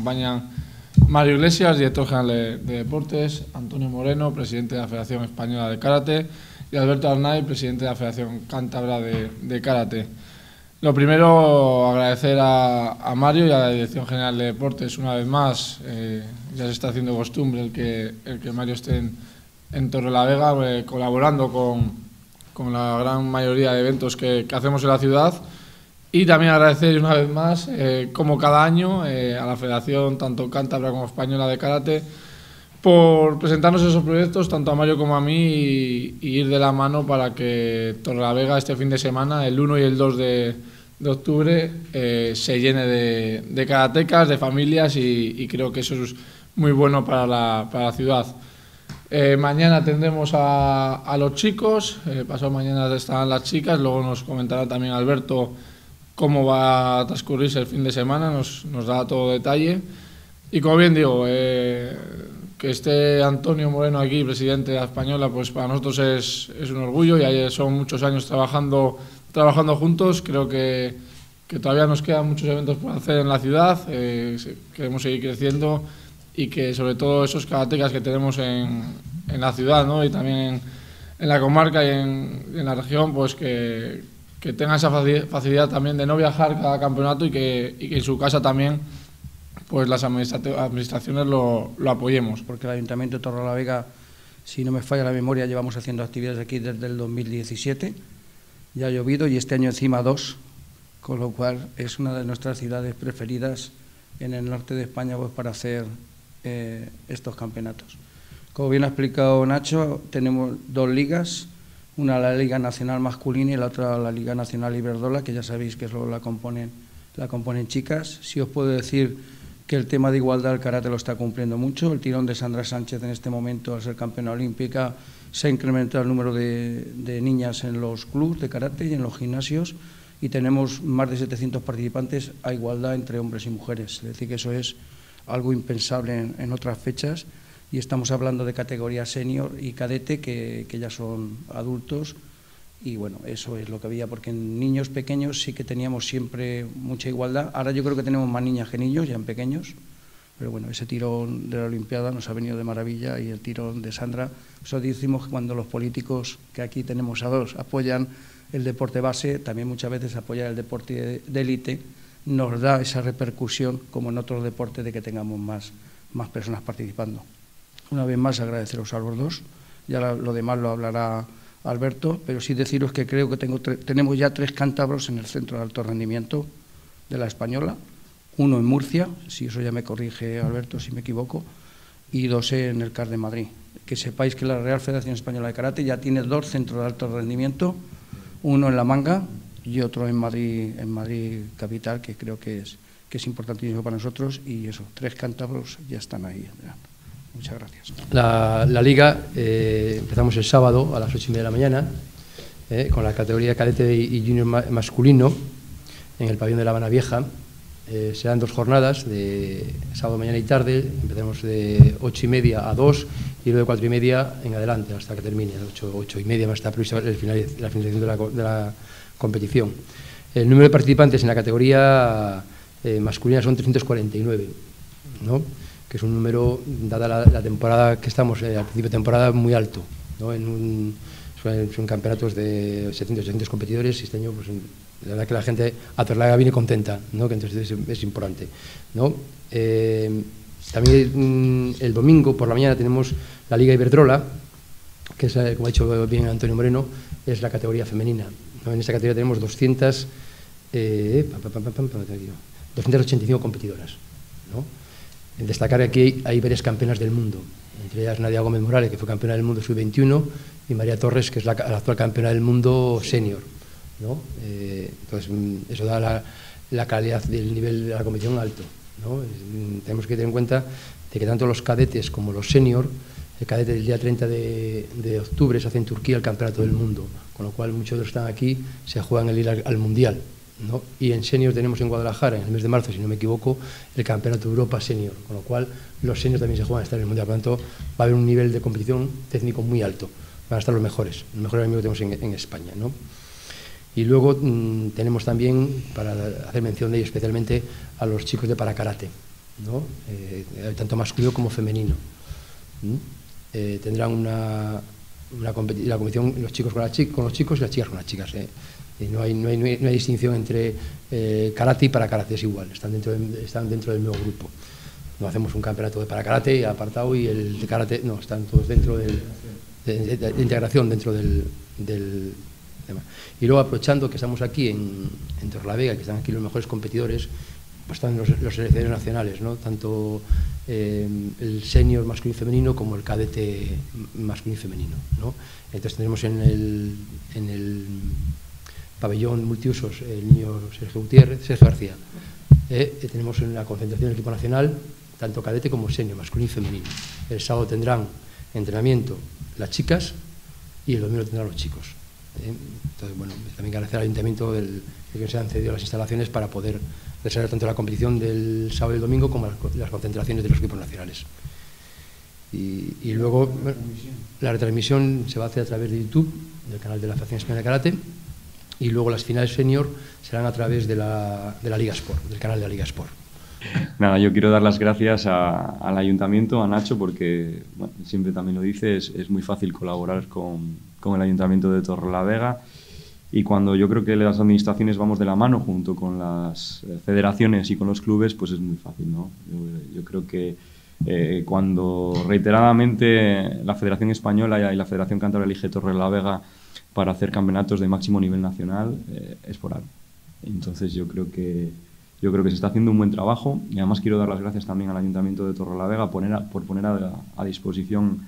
acompañan Mario Iglesias, director general de Deportes, Antonio Moreno, presidente de la Federación Española de Karate, y Alberto Arnaiz, presidente de la Federación Cántabra de Karate. Lo primero, agradecer a Mario y a la Dirección General de Deportes una vez más. Ya se está haciendo costumbre el que Mario esté en Torrelavega colaborando con la gran mayoría de eventos que hacemos en la ciudad. Y también agradecer una vez más, como cada año, a la Federación, tanto cántabra como española de karate, por presentarnos esos proyectos, tanto a Mario como a mí, y ir de la mano para que Torrelavega este fin de semana, el 1 y el 2 de octubre, se llene de karatecas, de familias, y creo que eso es muy bueno para la ciudad. Mañana tendremos a los chicos, pasado mañana estarán las chicas, luego nos comentará también Alberto cómo va a transcurrirse el fin de semana, nos da todo detalle. Y como bien digo, que esté Antonio Moreno aquí, presidente de la Española, pues para nosotros es un orgullo, y son muchos años trabajando juntos. Creo que todavía nos quedan muchos eventos por hacer en la ciudad, queremos seguir creciendo, y que sobre todo esos karatecas que tenemos en la ciudad, ¿no? Y también en la comarca y en la región, pues que tengan esa facilidad también de no viajar cada campeonato, y que en su casa también pues las administraciones lo apoyemos. Porque el Ayuntamiento de Torrelavega, si no me falla la memoria, llevamos haciendo actividades aquí desde el 2017, ya ha llovido, y este año encima 2, con lo cual es una de nuestras ciudades preferidas en el norte de España, pues, para hacer estos campeonatos. Como bien ha explicado Nacho, tenemos 2 ligas, una la Liga Nacional Masculina y la otra la Liga Nacional Iberdrola, que ya sabéis que solo la componen chicas. Sí os puedo decir que el tema de igualdad el karate lo está cumpliendo mucho. El tirón de Sandra Sánchez en este momento, al ser campeona olímpica, se ha incrementado el número de niñas en los clubes de karate y en los gimnasios, y tenemos más de 700 participantes a igualdad entre hombres y mujeres. Es decir, que eso es algo impensable en otras fechas, y estamos hablando de categoría senior y cadete, que ya son adultos, y bueno, eso es lo que había, porque en niños pequeños sí que teníamos siempre mucha igualdad. Ahora yo creo que tenemos más niñas que niños, ya en pequeños, pero bueno, ese tirón de la Olimpiada nos ha venido de maravilla, y el tirón de Sandra. Eso decimos que cuando los políticos, que aquí tenemos a 2, apoyan el deporte base, también muchas veces apoyar el deporte de élite nos da esa repercusión, como en otros deportes, de que tengamos más personas participando. Una vez más, agradeceros a los 2, ya lo demás lo hablará Alberto, pero sí deciros que creo que tenemos ya 3 cántabros en el Centro de Alto Rendimiento de la Española, 1 en Murcia, si eso ya me corrige Alberto si me equivoco, y 2 en el CAR de Madrid. Que sepáis que la Real Federación Española de Karate ya tiene 2 centros de alto rendimiento, uno en La Manga y otro en Madrid capital, que creo que es importantísimo para nosotros, y eso, 3 cántabros ya están ahí. Muchas gracias. La liga, empezamos el sábado a las 8:30 de la mañana, con la categoría cadete y junior masculino en el pabellón de La Habana Vieja. Serán 2 jornadas, de sábado, mañana y tarde. Empezamos de 8:30 a 2, y luego de 4:30 en adelante hasta que termine. 8:30 más está prevista la finalización de la competición. El número de participantes en la categoría masculina son 349, ¿no? Que es un número, dada la temporada que estamos, al principio de temporada, muy alto, ¿no? Son campeonatos de 700 competidores, y este año, pues, la verdad que la gente a Torrelavega viene contenta, ¿no? Que entonces es importante, ¿no? También el domingo por la mañana tenemos la Liga Iberdrola, que es, como ha dicho bien Antonio Moreno, es la categoría femenina, ¿no? En esta categoría tenemos 285 competidoras, ¿no? En destacar aquí hay varias campeonas del mundo, entre ellas Nadia Gómez Morales, que fue campeona del mundo sub-21, y María Torres, que es la actual campeona del mundo senior, ¿no? Entonces, eso da la calidad del nivel de la competición alto, ¿no? Tenemos que tener en cuenta de que tanto los cadetes como los senior, el cadete del día 30 de octubre se hace en Turquía el campeonato del mundo, con lo cual muchos de los que están aquí se juegan el ir al mundial, ¿no? Y en senior tenemos en Guadalajara, en el mes de marzo, si no me equivoco, el Campeonato de Europa Senior, con lo cual los seniors también se juegan a estar en el Mundial. Por lo tanto, va a haber un nivel de competición técnico muy alto, van a estar los mejores amigos que tenemos en España, ¿no? Y luego tenemos también, para hacer mención de ello especialmente, a los chicos de parakarate, ¿no? Tanto masculino como femenino. Tendrán la competición los chicos con los chicos y las chicas con las chicas. Y no hay distinción entre karate y para karate, es igual, están dentro del mismo grupo. No hacemos un campeonato de para karate apartado y el de karate, no, están todos dentro de integración dentro del tema. Y luego, aprovechando que estamos aquí en Torrelavega, que están aquí los mejores competidores, pues están los seleccionados nacionales, ¿no? Tanto el senior masculino y femenino como el cadete masculino y femenino, ¿no? Entonces tenemos en el pabellón multiusos el niño Sergio García. Tenemos en la concentración del equipo nacional tanto cadete como senior masculino y femenino. El sábado tendrán entrenamiento las chicas y el domingo tendrán los chicos. Entonces, bueno, también agradecer al ayuntamiento de que se han cedido las instalaciones para poder desarrollar tanto la competición del sábado y el domingo como las concentraciones de los equipos nacionales. Y luego la retransmisión se va a hacer a través de YouTube, del canal de la Federación Española de Karate, y luego las finales senior serán a través de la Liga Sport, del canal de la Liga Sport. Nada, yo quiero dar las gracias al ayuntamiento, a Nacho, porque bueno, siempre también lo dice, es muy fácil colaborar con el ayuntamiento de Torrelavega, y cuando yo creo que las administraciones vamos de la mano junto con las federaciones y con los clubes, pues es muy fácil, ¿no? Yo creo que cuando reiteradamente la Federación Española y la Federación Cántabra elige Torrelavega para hacer campeonatos de máximo nivel nacional, es por algo. Entonces yo creo que se está haciendo un buen trabajo, y además quiero dar las gracias también al Ayuntamiento de Torrelavega por poner a disposición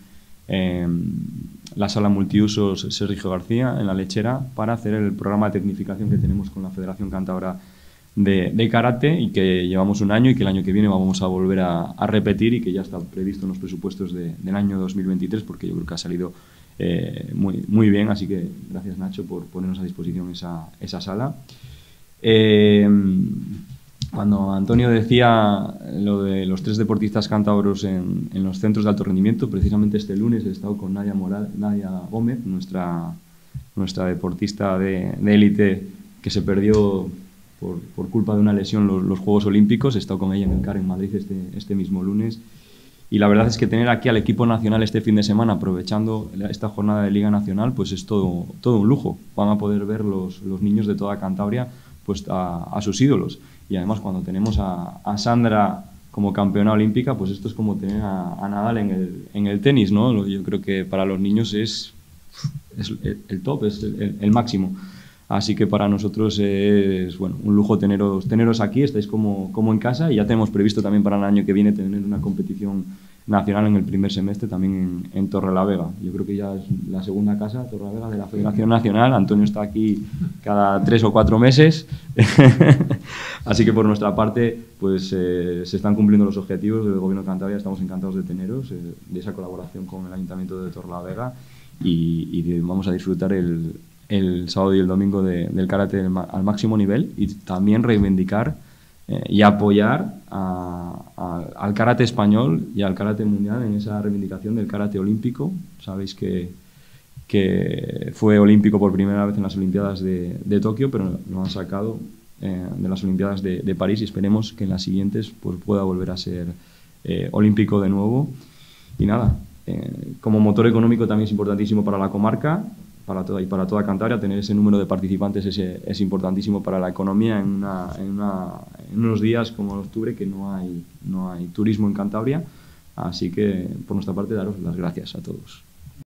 la sala multiusos Sergio García en La Lechera para hacer el programa de tecnificación que tenemos con la Federación Cántabra de Karate, y que llevamos un año y que el año que viene vamos a volver a repetir, y que ya está previsto en los presupuestos del año 2023, porque yo creo que ha salido muy bien, así que gracias, Nacho, por ponernos a disposición esa sala. Cuando Antonio decía lo de los 3 deportistas cántabros en los centros de alto rendimiento, precisamente este lunes he estado con Nadia Gómez, nuestra deportista de élite, que se perdió por culpa de una lesión los Juegos Olímpicos. He estado con ella en el CAR en Madrid este mismo lunes. Y la verdad es que tener aquí al equipo nacional este fin de semana, aprovechando esta jornada de Liga Nacional, pues es todo un lujo. Van a poder ver los niños de toda Cantabria pues a sus ídolos. Y además, cuando tenemos a Sandra como campeona olímpica, pues esto es como tener a Nadal en el tenis, ¿no? Yo creo que para los niños es el top, es el máximo. Así que para nosotros es bueno, un lujo teneros aquí, estáis como en casa, y ya tenemos previsto también para el año que viene tener una competición nacional en el primer semestre también en Torrelavega. Yo creo que ya es la segunda casa, Torrelavega, de la Federación Nacional. Antonio está aquí cada 3 o 4 meses. Así que por nuestra parte pues se están cumpliendo los objetivos del Gobierno de Cantabria. Estamos encantados de teneros, de esa colaboración con el Ayuntamiento de Torrelavega, y vamos a disfrutar el sábado y el domingo del karate al máximo nivel, y también reivindicar y apoyar al karate español y al karate mundial en esa reivindicación del karate olímpico. Sabéis que fue olímpico por primera vez en las Olimpiadas de Tokio, pero lo han sacado de las Olimpiadas de París, y esperemos que en las siguientes pues pueda volver a ser olímpico de nuevo. Y nada, como motor económico también es importantísimo para la comarca, para toda Cantabria. Tener ese número de participantes es importantísimo para la economía en unos días como octubre, que no hay turismo en Cantabria. Así que por nuestra parte daros las gracias a todos.